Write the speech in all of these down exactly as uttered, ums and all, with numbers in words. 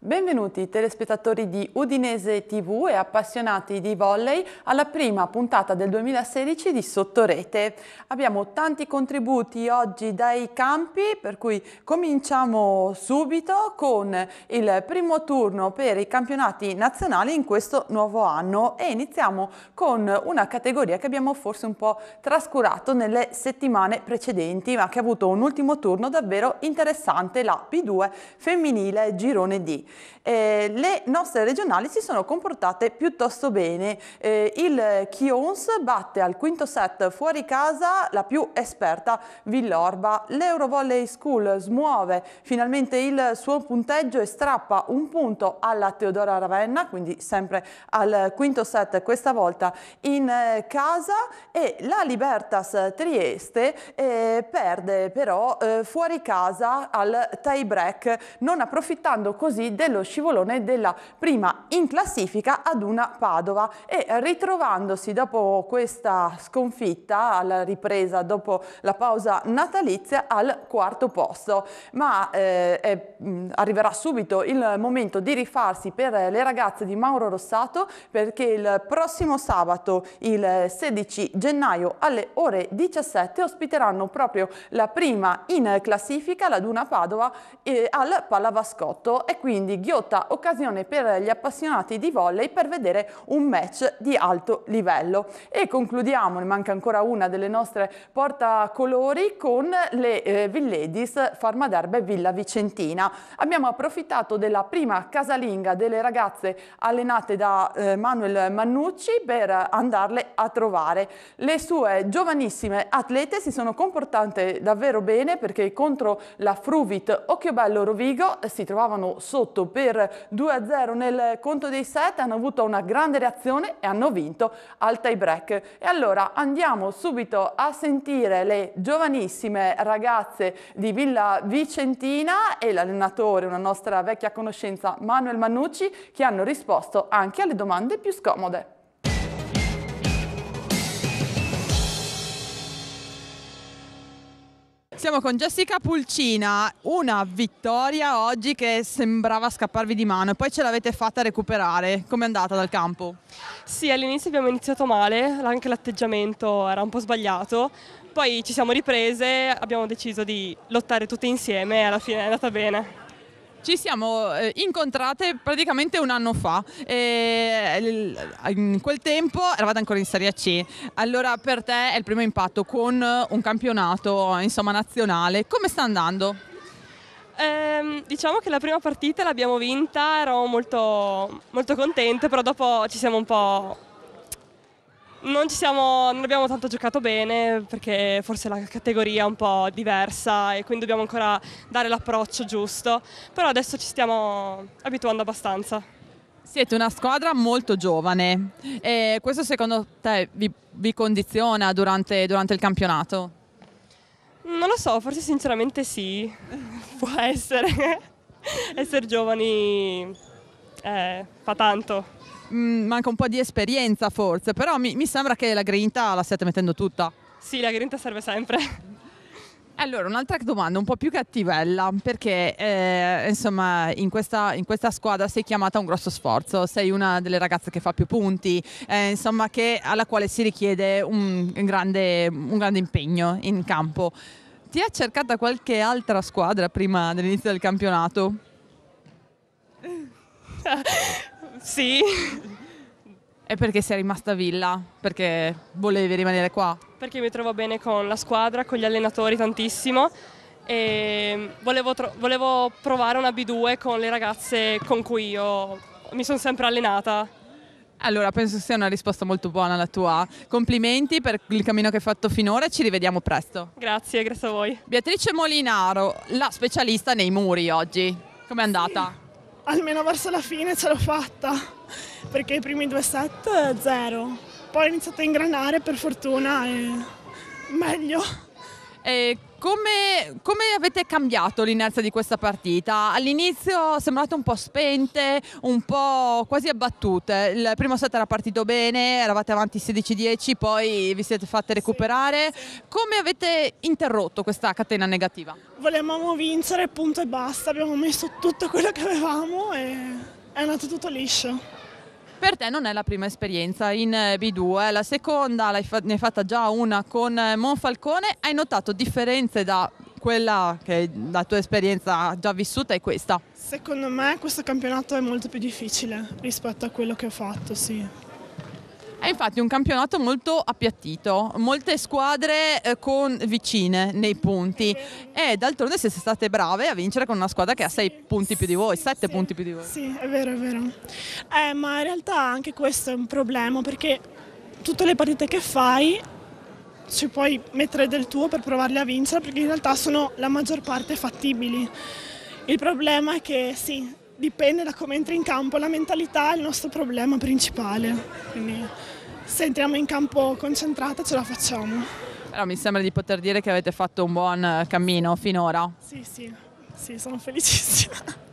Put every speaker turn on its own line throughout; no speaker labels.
Benvenuti telespettatori di Udinese tivù e appassionati di volley alla prima puntata del duemilasedici di Sottorete. Abbiamo tanti contributi oggi dai campi, per cui cominciamo subito con il primo turno per i campionati nazionali in questo nuovo anno e iniziamo con una categoria che abbiamo forse un po' trascurato nelle settimane precedenti, ma che ha avuto un ultimo turno davvero interessante, la P due femminile girone D. Eh, le nostre regionali si sono comportate piuttosto bene. Eh, il Chions batte al quinto set fuori casa la più esperta Villorba. L'Eurovolley School smuove finalmente il suo punteggio e strappa un punto alla Teodora Ravenna, quindi sempre al quinto set questa volta in eh, casa, e la Libertas Trieste eh, perde però eh, fuori casa al tie break, non approfittando così dello scivolone della prima in classifica ad una Padova e ritrovandosi dopo questa sconfitta alla ripresa dopo la pausa natalizia al quarto posto. Ma eh, è, mh, arriverà subito il momento di rifarsi per le ragazze di Mauro Rossato, perché il prossimo sabato, il sedici gennaio alle ore diciassette, ospiteranno proprio la prima in classifica, la Duna Padova, eh, al Pallavascotto, e quindi ghiotta occasione per gli appassionati di volley per vedere un match di alto livello. E concludiamo, ne manca ancora una delle nostre portacolori, con le eh, Villadies Farmaderbe Villa Vicentina. Abbiamo approfittato della prima casalinga delle ragazze allenate da eh, Manuel Mannucci per andarle a trovare. Le sue giovanissime atlete si sono comportate davvero bene, perché contro la Fruvit Occhiobello Rovigo si trovavano sotto per due a zero nel conto dei set, hanno avuto una grande reazione e hanno vinto al tie break. E allora andiamo subito a sentire le giovanissime ragazze di Villa Vicentina e l'allenatore, una nostra vecchia conoscenza, Manuel Mannucci, che hanno risposto anche alle domande più scomode. Siamo con Jessica Pulcina, una vittoria oggi che sembrava scapparvi di mano e poi ce l'avete fatta recuperare. Com'è andata dal campo?
Sì, all'inizio abbiamo iniziato male, anche l'atteggiamento era un po' sbagliato, poi ci siamo riprese, abbiamo deciso di lottare tutte insieme e alla fine è andata bene.
Ci siamo eh, incontrate praticamente un anno fa e in quel tempo eravate ancora in Serie C. Allora per te è il primo impatto con un campionato, insomma, nazionale. Come sta andando?
Ehm, diciamo che la prima partita l'abbiamo vinta, ero molto, molto contente, però dopo ci siamo un po'... Non, ci siamo, non abbiamo tanto giocato bene, perché forse la categoria è un po' diversa e quindi dobbiamo ancora dare l'approccio giusto, però adesso ci stiamo abituando abbastanza.
Siete una squadra molto giovane e questo secondo te vi, vi condiziona durante, durante il campionato?
Non lo so, forse sinceramente sì, può essere. Essere giovani eh, fa tanto.
Manca un po' di esperienza forse, però mi, mi sembra che la grinta la stiate mettendo tutta.
Sì, la grinta serve sempre.
Allora, un'altra domanda un po' più cattivella, perché eh, insomma in questa, in questa squadra sei chiamata a un grosso sforzo, sei una delle ragazze che fa più punti, eh, insomma che, alla quale si richiede un grande, un grande impegno in campo. Ti ha cercata qualche altra squadra prima dell'inizio del campionato?
Sì.
E perché sei rimasta a Villa? Perché volevi rimanere qua?
Perché mi trovo bene con la squadra, con gli allenatori tantissimo e volevo, volevo provare una B due con le ragazze con cui io mi sono sempre allenata.
Allora, penso sia una risposta molto buona la tua. Complimenti per il cammino che hai fatto finora e ci rivediamo presto.
Grazie, grazie a voi.
Beatrice Molinaro, la specialista nei muri oggi. Com'è andata?
Sì. Almeno verso la fine ce l'ho fatta, perché i primi due set zero, poi ho iniziato a ingranare per fortuna e meglio.
E Come, come avete cambiato l'inerzia di questa partita? All'inizio sembrate un po' spente, un po' quasi abbattute. Il primo set era partito bene, eravate avanti sedici dieci, poi vi siete fatte recuperare.
Sì, sì.
Come avete interrotto questa catena negativa?
Volevamo vincere, punto e basta. Abbiamo messo tutto quello che avevamo e è andato tutto liscio.
Per te non è la prima esperienza in B due, la seconda l'hai fa- ne hai fatta già una con Monfalcone. Hai notato differenze da quella che è la tua esperienza già vissuta e questa?
Secondo me questo campionato è molto più difficile rispetto a quello che ho fatto, sì.
È infatti un campionato molto appiattito, molte squadre eh, con vicine nei punti e d'altronde siete state brave a vincere con una squadra che ha sei punti più di voi, sette
Sì,
punti più di voi.
Sì, è vero, è vero. Eh, ma in realtà anche questo è un problema perché tutte le partite che fai ci puoi mettere del tuo per provarle a vincere perché in realtà sono la maggior parte fattibili. Il problema è che sì, dipende da come entri in campo, la mentalità è il nostro problema principale, quindi se entriamo in campo concentrate ce la facciamo.
Però mi sembra di poter dire che avete fatto un buon cammino finora.
Sì, sì, sì, sono felicissima.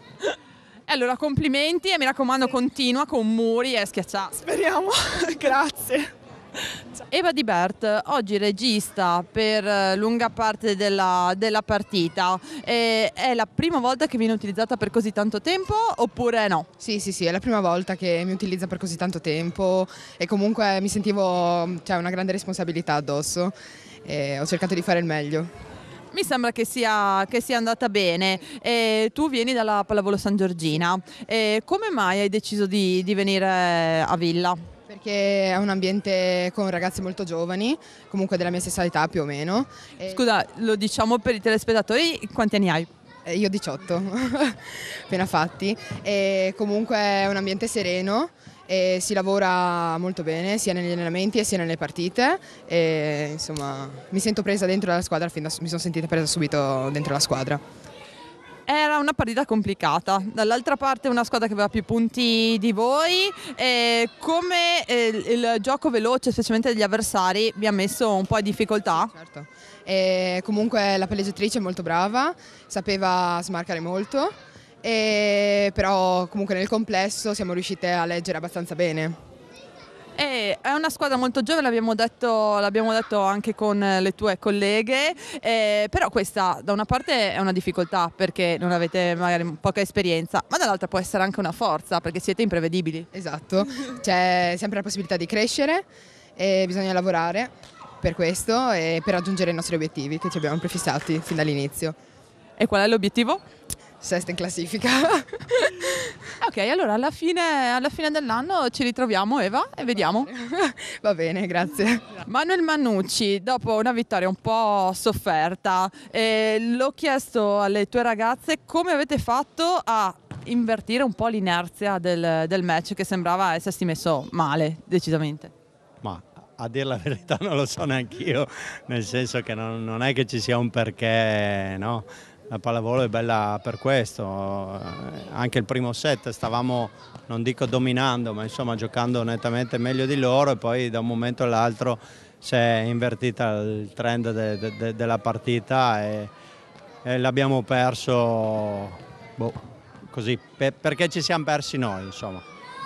E allora complimenti e mi raccomando continua con muri e schiacciate.
Speriamo, grazie.
Eva Di Bert, oggi regista per eh, lunga parte della, della partita, e è la prima volta che viene utilizzata per così tanto tempo oppure no?
Sì, sì, sì, è la prima volta che mi utilizza per così tanto tempo e comunque mi sentivo, cioè, una grande responsabilità addosso e ho cercato di fare il meglio.
Mi sembra che sia, che sia andata bene. E tu vieni dalla Pallavolo San Giorgina, e come mai hai deciso di, di venire a Villa?
Perché è un ambiente con ragazzi molto giovani, comunque della mia stessa età più o meno. E
Scusa, lo diciamo per i telespettatori, quanti anni hai?
eh, io diciotto, appena fatti, e comunque è un ambiente sereno e si lavora molto bene sia negli allenamenti e sia nelle partite e insomma mi sento presa dentro la squadra, fin da, mi sono sentita presa subito dentro la squadra.
Era una partita complicata, dall'altra parte una squadra che aveva più punti di voi, e come eh, il gioco veloce, specialmente degli avversari, vi ha messo un po' in difficoltà?
Certo. E comunque la palleggiatrice è molto brava, sapeva smarcare molto, e però comunque nel complesso siamo riuscite a leggere abbastanza bene.
E è una squadra molto giovane, l'abbiamo detto, l'abbiamo detto anche con le tue colleghe, eh, però questa da una parte è una difficoltà perché non avete magari poca esperienza, ma dall'altra può essere anche una forza perché siete imprevedibili.
Esatto, c'è sempre la possibilità di crescere e bisogna lavorare per questo e per raggiungere i nostri obiettivi che ci abbiamo prefissati fin dall'inizio.
E qual è l'obiettivo?
Sesta in classifica.
Ok, allora alla fine, alla fine dell'anno ci ritroviamo, Eva, e vediamo.
Va bene, grazie.
Manuel Mannucci, dopo una vittoria un po' sofferta, eh, l'ho chiesto alle tue ragazze come avete fatto a invertire un po' l'inerzia del, del match che sembrava essersi messo male, decisamente.
Ma a dire la verità non lo so neanche io, nel senso che non, non è che ci sia un perché, no? La pallavolo è bella per questo, anche il primo set stavamo, non dico dominando, ma insomma giocando nettamente meglio di loro e poi da un momento all'altro si è invertita il trend de, de, de, della partita e, e l'abbiamo perso boh, così, per, perché ci siamo persi noi, insomma.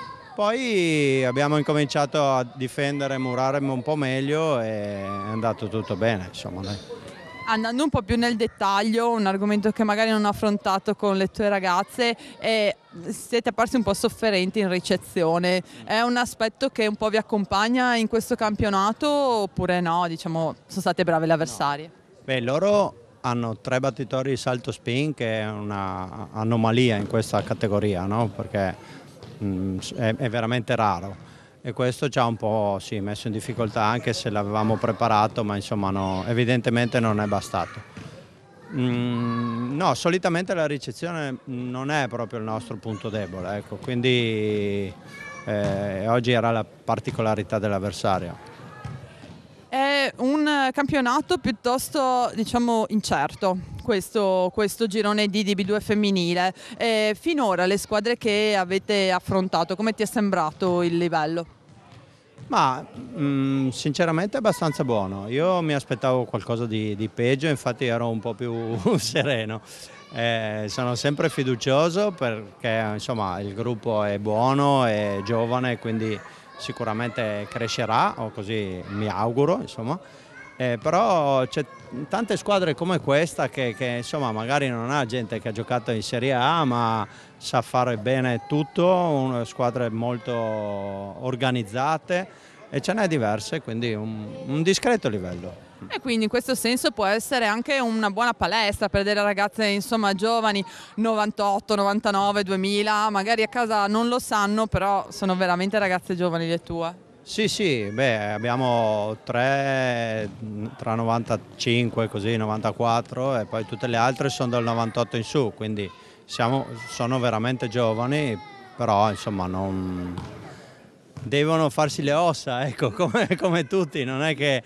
Poi abbiamo incominciato a difendere, murare un po' meglio e è andato tutto bene, insomma. Dai.
Andando un po' più nel dettaglio, un argomento che magari non ho affrontato con le tue ragazze, è, siete apparsi un po' sofferenti in ricezione. È un aspetto che un po' vi accompagna in questo campionato oppure no? Diciamo, sono state brave le avversarie.
No. Beh, loro hanno tre battitori di salto spin, che è un'anomalia in questa categoria, no? Perché mh, è, è veramente raro. E questo ci ha un po' sì, messo in difficoltà, anche se l'avevamo preparato, ma insomma no, evidentemente non è bastato. Mm, no, solitamente la ricezione non è proprio il nostro punto debole, ecco, quindi eh, oggi era la particolarità dell'avversario.
È un campionato piuttosto, diciamo, incerto, questo, questo girone D di B due femminile. E finora le squadre che avete affrontato, come ti è sembrato il livello?
Ma mh, sinceramente è abbastanza buono. Io mi aspettavo qualcosa di, di peggio, infatti ero un po' più sereno. Eh, sono sempre fiducioso perché insomma il gruppo è buono, è giovane, quindi sicuramente crescerà, o così mi auguro, insomma. Eh, però c'è tante squadre come questa che, che insomma magari non ha gente che ha giocato in Serie A, ma sa fare bene tutto, una squadre molto organizzate, e ce n'è diverse, quindi un, un discreto livello.
E quindi in questo senso può essere anche una buona palestra per delle ragazze insomma giovani, novantotto, novantanove, duemila, magari a casa non lo sanno, però sono veramente ragazze giovani le tue.
Sì, sì, beh, abbiamo tre tra novantacinque, così, novantaquattro, e poi tutte le altre sono dal novantotto in su, quindi siamo, sono veramente giovani, però insomma non... devono farsi le ossa, ecco, come, come tutti, non è che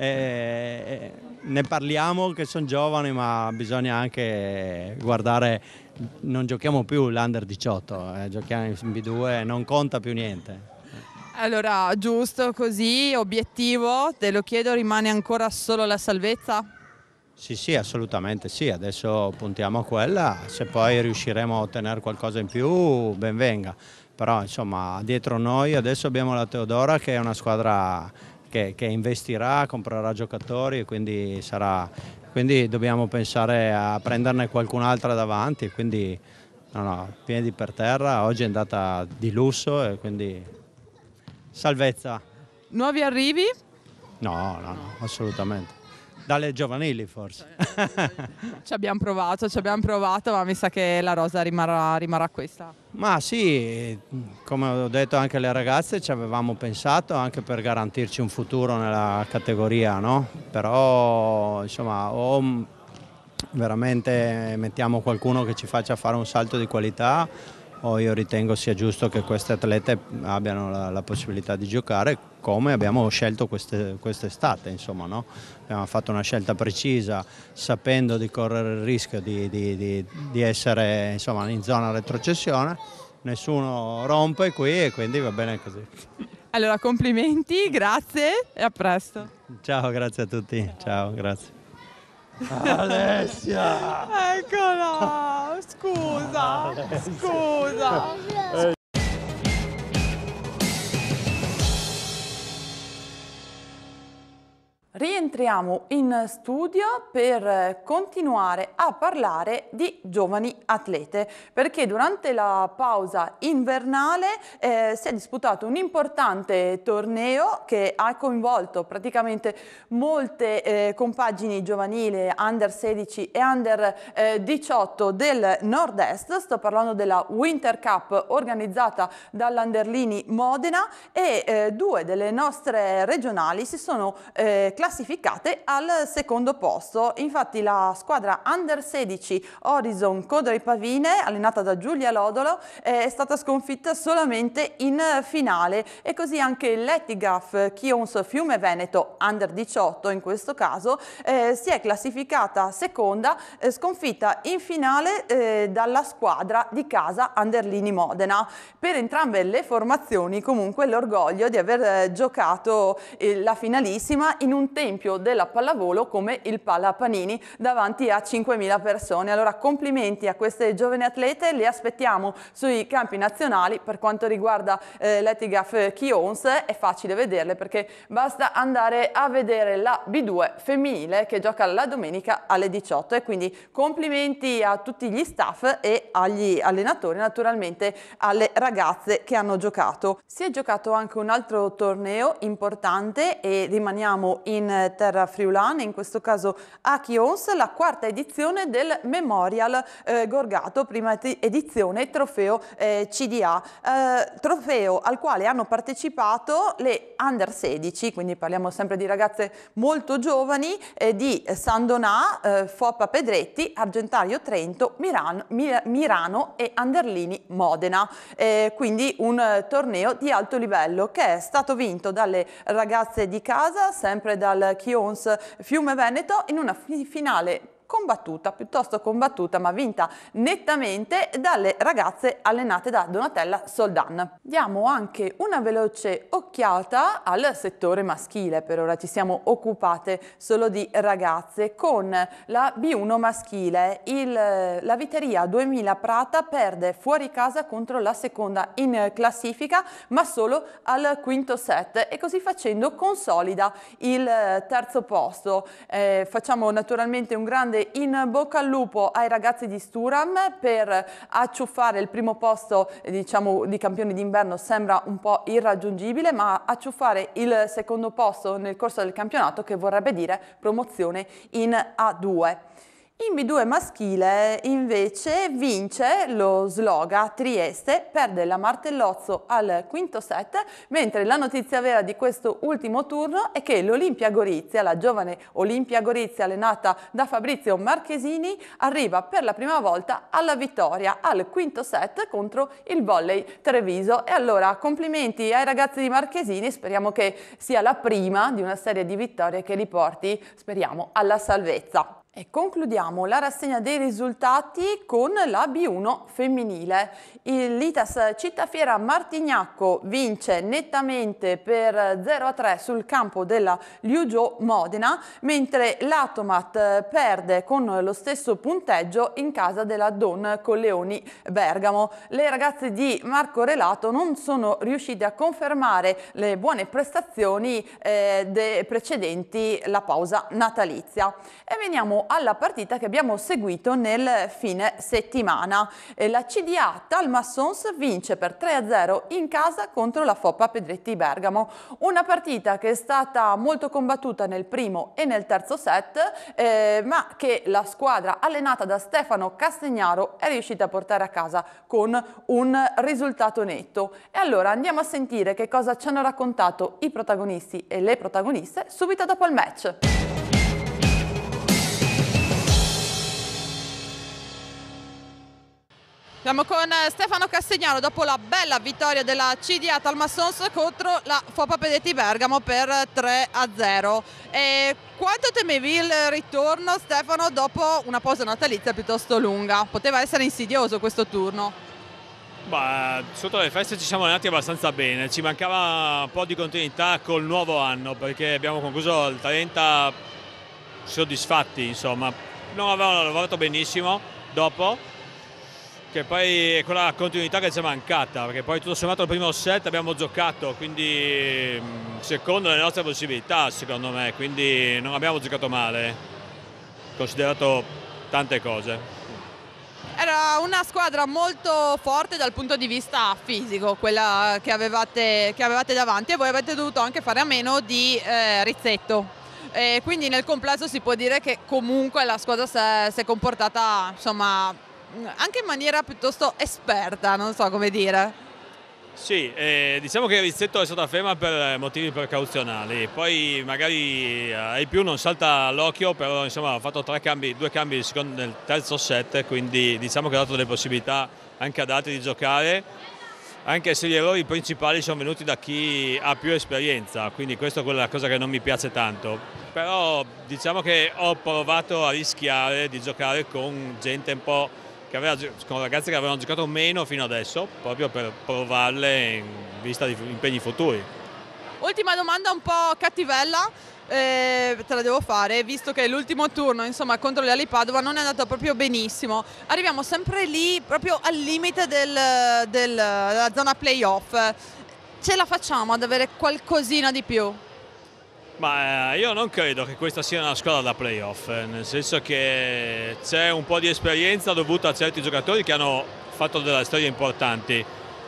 eh, ne parliamo che sono giovani, ma bisogna anche guardare, non giochiamo più l'Under diciotto, eh, giochiamo in B due, non conta più niente.
Allora, giusto così, obiettivo, te lo chiedo, rimane ancora solo la salvezza?
Sì, sì, assolutamente sì, adesso puntiamo a quella, se poi riusciremo a ottenere qualcosa in più, ben venga. Però insomma dietro noi adesso abbiamo la Teodora, che è una squadra che, che investirà, comprerà giocatori, e quindi, sarà, quindi dobbiamo pensare a prenderne qualcun'altra davanti, quindi no, no, piedi per terra, oggi è andata di lusso e quindi salvezza.
Nuovi arrivi?
No, no, no, assolutamente. Dalle giovanili forse.
Ci abbiamo provato, ci abbiamo provato, ma mi sa che la rosa rimarrà, rimarrà questa.
Ma sì, come ho detto anche alle ragazze, ci avevamo pensato anche per garantirci un futuro nella categoria, no? Però insomma o veramente mettiamo qualcuno che ci faccia fare un salto di qualità, o io ritengo sia giusto che queste atlete abbiano la, la possibilità di giocare come abbiamo scelto queste, quest'estate, insomma, no? Abbiamo fatto una scelta precisa, sapendo di correre il rischio di, di, di, di essere insomma, in zona retrocessione, nessuno rompe qui e quindi va bene così.
Allora complimenti, grazie e a presto.
Ciao, grazie a tutti, ciao, grazie. Alessia!
Eccola! Scusa, scusa. Rientriamo in studio per continuare a parlare di giovani atlete, perché durante la pausa invernale eh, si è disputato un importante torneo che ha coinvolto praticamente molte eh, compagini giovanili under sedici e under eh, diciotto del nord-est. Sto parlando della Winter Cup organizzata dall'Anderlini Modena, e eh, due delle nostre regionali si sono eh, classificate al secondo posto. Infatti la squadra under sedici Horizon Codori Pavine, allenata da Giulia Lodolo, è stata sconfitta solamente in finale, e così anche l'Etigaf Chions Fiume Veneto under diciotto in questo caso eh, si è classificata seconda, eh, sconfitta in finale eh, dalla squadra di casa Anderlini Modena. Per entrambe le formazioni comunque l'orgoglio di aver eh, giocato eh, la finalissima in un tempio della pallavolo come il Pala Panini davanti a cinquemila persone. Allora complimenti a queste giovani atlete, le aspettiamo sui campi nazionali. Per quanto riguarda eh, l'Etigaf Chions è facile vederle, perché basta andare a vedere la B due femminile che gioca la domenica alle diciotto, e quindi complimenti a tutti gli staff e agli allenatori, naturalmente alle ragazze che hanno giocato. Si è giocato anche un altro torneo importante e rimaniamo in terra friulana, in questo caso a Chions, la quarta edizione del Memorial eh, Gorgato, prima edizione trofeo eh, C D A, eh, trofeo al quale hanno partecipato le under sedici, quindi parliamo sempre di ragazze molto giovani, eh, di San Donà, eh, Foppa Pedretti, Argentario Trento, Mirano, Mirano e Anderlini Modena, eh, quindi un eh, torneo di alto livello che è stato vinto dalle ragazze di casa, sempre dal Chions Fiume Veneto, in una finale combattuta, piuttosto combattuta, ma vinta nettamente dalle ragazze allenate da Donatella Soldan. Diamo anche una veloce occhiata al settore maschile. Per ora ci siamo occupate solo di ragazze. Con la B uno maschile, il, la Viteria duemila Prata perde fuori casa contro la seconda in classifica, ma solo al quinto set, e così facendo consolida il terzo posto. Eh, facciamo naturalmente un grande in bocca al lupo ai ragazzi di Sturam per acciuffare il primo posto, diciamo, di campioni d'inverno sembra un po' irraggiungibile, ma acciuffare il secondo posto nel corso del campionato, che vorrebbe dire promozione in A due. In B due maschile invece vince lo Sloga Trieste, perde la Martellozzo al quinto set, mentre la notizia vera di questo ultimo turno è che l'Olimpia Gorizia, la giovane Olimpia Gorizia allenata da Fabrizio Marchesini, arriva per la prima volta alla vittoria al quinto set contro il Volley Treviso. E allora complimenti ai ragazzi di Marchesini, speriamo che sia la prima di una serie di vittorie che li porti, speriamo, alla salvezza. E concludiamo la rassegna dei risultati con la B uno femminile. L'I T A S Cittafiera Martignacco vince nettamente per zero a tre sul campo della Liugio Modena, mentre l'Atomat perde con lo stesso punteggio in casa della Don Colleoni Bergamo. Le ragazze di Marco Relato non sono riuscite a confermare le buone prestazioni eh, de precedenti la pausa natalizia. E veniamo alla partita che abbiamo seguito nel fine settimana. La C D A Talmassons vince per tre a zero in casa contro la Foppa Pedretti Bergamo. Una partita che è stata molto combattuta nel primo e nel terzo set, eh, ma che la squadra allenata da Stefano Castagnaro è riuscita a portare a casa con un risultato netto. E allora andiamo a sentire che cosa ci hanno raccontato i protagonisti e le protagoniste subito dopo il match.
Siamo con Stefano Castagnaro dopo la bella vittoria della C D A Talmassons contro la Foppa Pedretti Bergamo per tre a zero. E quanto temevi il ritorno, Stefano, dopo una pausa natalizia piuttosto lunga? Poteva essere insidioso questo turno.
Bah, sotto le feste ci siamo allenati abbastanza bene, ci mancava un po' di continuità col nuovo anno, perché abbiamo concluso il trenta soddisfatti, insomma. Non avevamo lavorato benissimo dopo, che poi è quella continuità che ci è mancata, perché poi tutto sommato il primo set abbiamo giocato, quindi secondo le nostre possibilità, secondo me, quindi non abbiamo giocato male, considerato tante cose.
Era una squadra molto forte dal punto di vista fisico, quella che avevate, che avevate davanti, e voi avete dovuto anche fare a meno di eh, Rizzetto. E quindi nel complesso si può dire che comunque la squadra si è, si è comportata, insomma, anche in maniera piuttosto esperta, non so come dire.
Sì, eh, diciamo che Rizzetto è stata ferma per motivi precauzionali, poi magari ai più non salta all'occhio, però insomma ha fatto tre cambi, due cambi nel terzo set, quindi diciamo che ha dato delle possibilità anche ad altri di giocare, anche se gli errori principali sono venuti da chi ha più esperienza, quindi questa è quella cosa che non mi piace tanto. Però diciamo che ho provato a rischiare di giocare con gente un po' che aveva, con ragazze che avevano giocato meno fino adesso, proprio per provarle in vista di impegni futuri.
Ultima domanda un po' cattivella, eh, te la devo fare, visto che l'ultimo turno, insomma, contro le Ali Padova non è andato proprio benissimo. Arriviamo sempre lì, proprio al limite del, del, della zona playoff. Ce la facciamo ad avere qualcosina di più?
Ma io non credo che questa sia una squadra da playoff, nel senso che c'è un po' di esperienza dovuta a certi giocatori che hanno fatto delle storie importanti.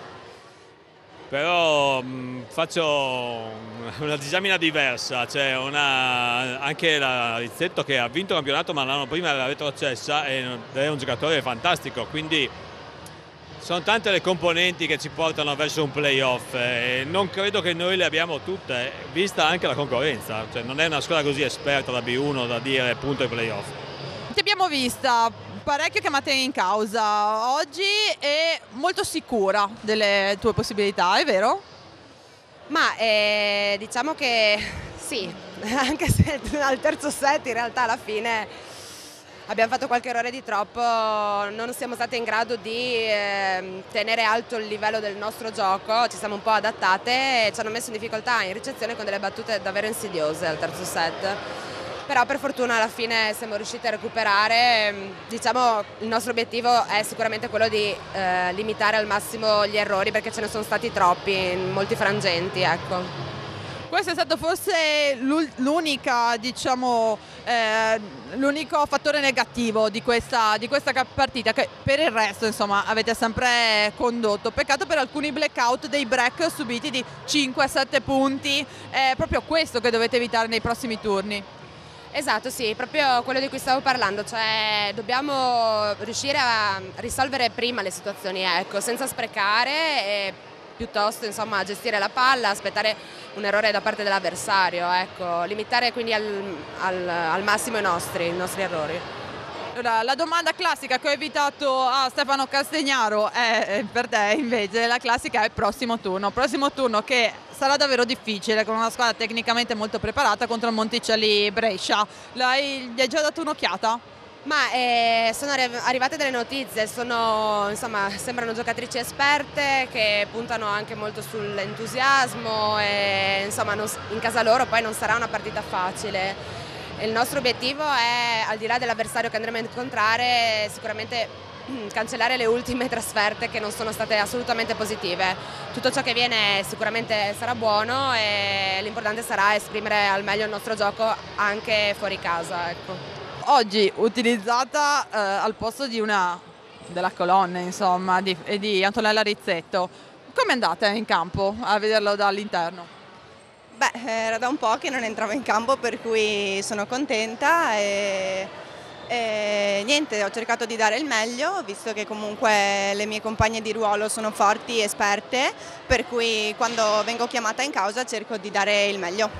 Però mh, faccio una disamina diversa, cioè una, anche la Rizzetto che ha vinto il campionato ma l'anno prima era retrocessa e è un giocatore fantastico, quindi sono tante le componenti che ci portano verso un playoff e non credo che noi le abbiamo tutte, vista anche la concorrenza, cioè non è una squadra così esperta da B uno da dire punto ai playoff.
Ti abbiamo vista parecchio chiamate in causa oggi e molto sicura delle tue possibilità, è vero?
Ma eh, diciamo che sì, anche se al terzo set in realtà alla fine abbiamo fatto qualche errore di troppo, non siamo state in grado di eh, tenere alto il livello del nostro gioco, ci siamo un po' adattate e ci hanno messo in difficoltà in ricezione con delle battute davvero insidiose al terzo set. Però per fortuna alla fine siamo riusciti a recuperare. Diciamo, il nostro obiettivo è sicuramente quello di eh, limitare al massimo gli errori, perché ce ne sono stati troppi in molti frangenti, ecco.
Questo è stato forse l'unica, diciamo, eh, l'unico fattore negativo di questa, di questa partita, che per il resto insomma avete sempre condotto. Peccato per alcuni blackout, dei break subiti di cinque sette punti, è proprio questo che dovete evitare nei prossimi turni.
Esatto, sì, proprio quello di cui stavo parlando, cioè dobbiamo riuscire a risolvere prima le situazioni, ecco, senza sprecare e piuttosto insomma a gestire la palla, aspettare un errore da parte dell'avversario, ecco, limitare quindi al, al, al massimo i nostri, i nostri errori.
Allora, la domanda classica che ho evitato a Stefano Castagnaro è per te invece, la classica è il prossimo turno, prossimo turno che sarà davvero difficile con una squadra tecnicamente molto preparata contro il Monticelli Brescia. L'hai, gli hai già dato un'occhiata?
Ma eh, sono arrivate delle notizie, sono, insomma, sembrano giocatrici esperte che puntano anche molto sull'entusiasmo e insomma non, in casa loro poi non sarà una partita facile. Il nostro obiettivo è, al di là dell'avversario che andremo a incontrare, sicuramente cancellare le ultime trasferte che non sono state assolutamente positive. Tutto ciò che viene sicuramente sarà buono e l'importante sarà esprimere al meglio il nostro gioco anche fuori casa, ecco.
Oggi utilizzata eh, al posto di una della colonna, insomma, di, di Antonella Rizzetto. Come andate in campo a vederlo dall'interno?
Beh, era da un po' che non entravo in campo, per cui sono contenta e, e niente, ho cercato di dare il meglio, visto che comunque le mie compagne di ruolo sono forti e esperte, per cui quando vengo chiamata in causa cerco di dare il meglio.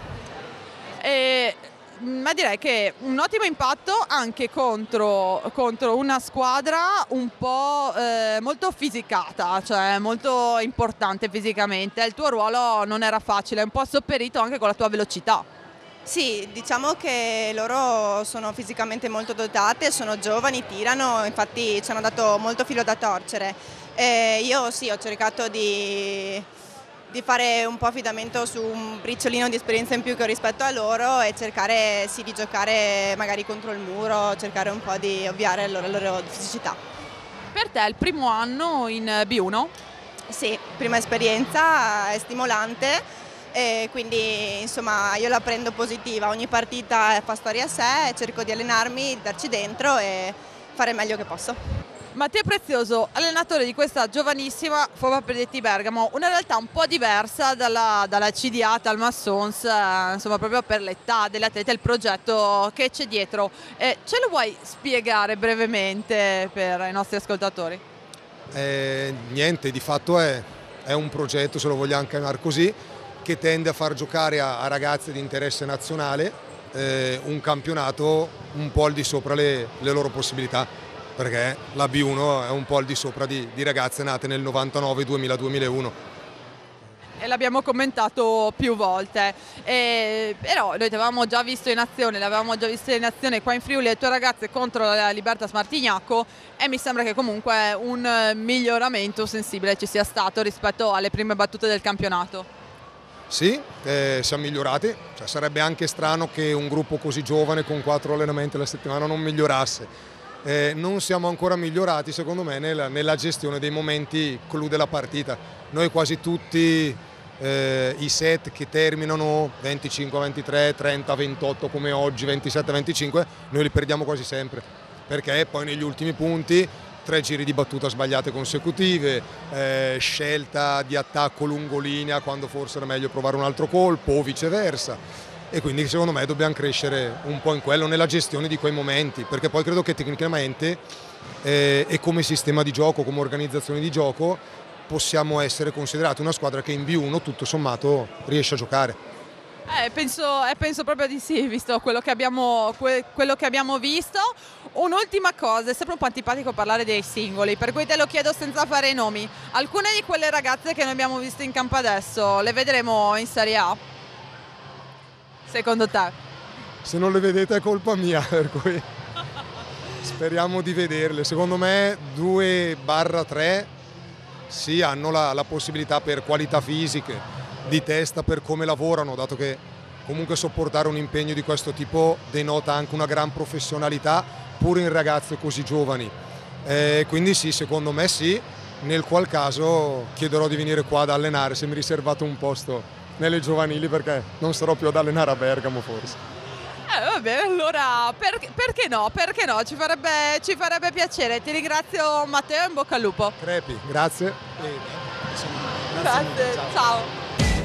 E... ma direi che un ottimo impatto anche contro, contro una squadra un po' eh, molto fisicata, cioè molto importante fisicamente. Il tuo ruolo non era facile, un po' sopperito anche con la tua velocità.
Sì, diciamo che loro sono fisicamente molto dotate, sono giovani, tirano, infatti ci hanno dato molto filo da torcere. E io sì, ho cercato di... di fare un po' affidamento su un briciolino di esperienza in più che ho rispetto a loro e cercare sì, di giocare magari contro il muro, cercare un po' di ovviare la loro, la loro fisicità.
Per te è il primo anno in B uno?
Sì, prima esperienza, è stimolante e quindi insomma io la prendo positiva, ogni partita fa storia a sé, cerco di allenarmi, di darci dentro e fare il meglio che posso.
Mattia Prezioso, allenatore di questa giovanissima Fova Predetti Bergamo, una realtà un po' diversa dalla, dalla C D A Talma Sons, eh, insomma proprio per l'età delle atlete, il progetto che c'è dietro. Eh, ce lo vuoi spiegare brevemente per i nostri ascoltatori?
Eh, niente, di fatto è, è un progetto, se lo vogliamo chiamare così, che tende a far giocare a, a ragazze di interesse nazionale eh, un campionato un po' al di sopra le, le loro possibilità, perché la B uno è un po' al di sopra di, di ragazze nate nel novantanove, duemila, duemilauno.
E l'abbiamo commentato più volte, e, però noi ti avevamo già visto in azione, l'avevamo già visto in azione qua in Friuli, le tue ragazze contro la Libertas Martignacco, e mi sembra che comunque un miglioramento sensibile ci sia stato rispetto alle prime battute del campionato.
Sì, eh, siamo migliorati, cioè, sarebbe anche strano che un gruppo così giovane con quattro allenamenti alla settimana non migliorasse. Eh, non siamo ancora migliorati secondo me nella, nella gestione dei momenti clou della partita. Noi quasi tutti eh, i set che terminano venticinque a ventitré, trenta a ventotto come oggi, ventisette a venticinque, noi li perdiamo quasi sempre, perché poi negli ultimi punti tre giri di battuta sbagliate consecutive, eh, scelta di attacco lungolinea quando forse era meglio provare un altro colpo o viceversa. E quindi secondo me dobbiamo crescere un po' in quello, nella gestione di quei momenti, perché poi credo che tecnicamente eh, e come sistema di gioco, come organizzazione di gioco, possiamo essere considerati una squadra che in B uno tutto sommato riesce a giocare.
Eh, penso, eh, penso proprio di sì, visto quello che abbiamo, que, quello che abbiamo visto. Un'ultima cosa, è sempre un po' antipatico parlare dei singoli, per cui te lo chiedo senza fare i nomi. Alcune di quelle ragazze che noi abbiamo visto in campo adesso, le vedremo in Serie A? Secondo te?
Se non le vedete è colpa mia, per cui... speriamo di vederle. Secondo me due barra tre sì, hanno la, la possibilità per qualità fisiche, di testa, per come lavorano, dato che comunque sopportare un impegno di questo tipo denota anche una gran professionalità, pure in ragazze così giovani. Eh, quindi sì, secondo me sì, nel qual caso chiederò di venire qua ad allenare, se mi riservate un posto nelle giovanili, perché non starò più ad allenare a Bergamo forse.
Eh, va bene, allora per, perché no? Perché no? Ci farebbe, ci farebbe piacere. Ti ringrazio Matteo, in bocca al lupo.
Crepi, grazie. E, insomma, grazie,
Grazie,
mille, ciao.
ciao.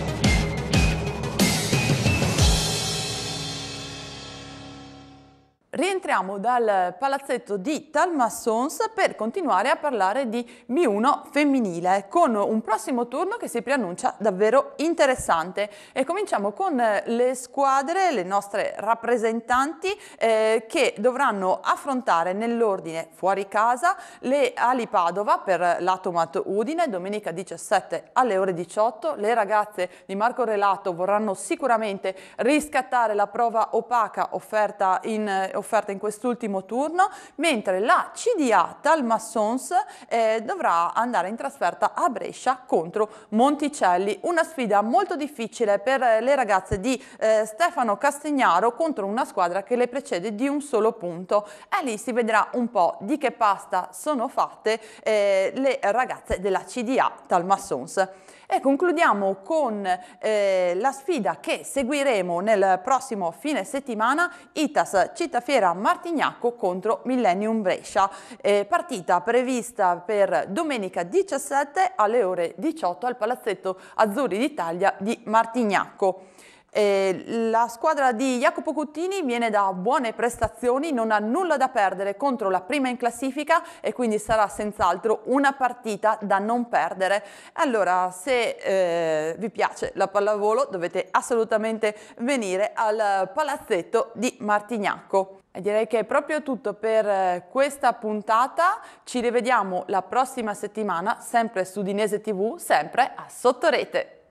Rientriamo dal palazzetto di Talmassons per continuare a parlare di B uno femminile con un prossimo turno che si preannuncia davvero interessante, e cominciamo con le squadre, le nostre rappresentanti eh, che dovranno affrontare nell'ordine fuori casa le Ali Padova per l'Atomat Udine domenica diciassette alle ore diciotto. Le ragazze di Marco Relato vorranno sicuramente riscattare la prova opaca offerta in offerta in quest'ultimo turno, mentre la C D A Talmassons eh, dovrà andare in trasferta a Brescia contro Monticelli, una sfida molto difficile per le ragazze di eh, Stefano Castignaro contro una squadra che le precede di un solo punto, e lì si vedrà un po' di che pasta sono fatte eh, le ragazze della C D A Talmassons. E concludiamo con eh, la sfida che seguiremo nel prossimo fine settimana, I T A S Cittafiera Martignacco contro Millennium Brescia, eh, partita prevista per domenica diciassette alle ore diciotto al Palazzetto Azzurri d'Italia di Martignacco. Eh, la squadra di Jacopo Cuttini viene da buone prestazioni, non ha nulla da perdere contro la prima in classifica e quindi sarà senz'altro una partita da non perdere. Allora, se eh, vi piace la pallavolo dovete assolutamente venire al Palazzetto di Martignacco. E direi che è proprio tutto per questa puntata, ci rivediamo la prossima settimana sempre su Udinese tivù, sempre a Sottorete.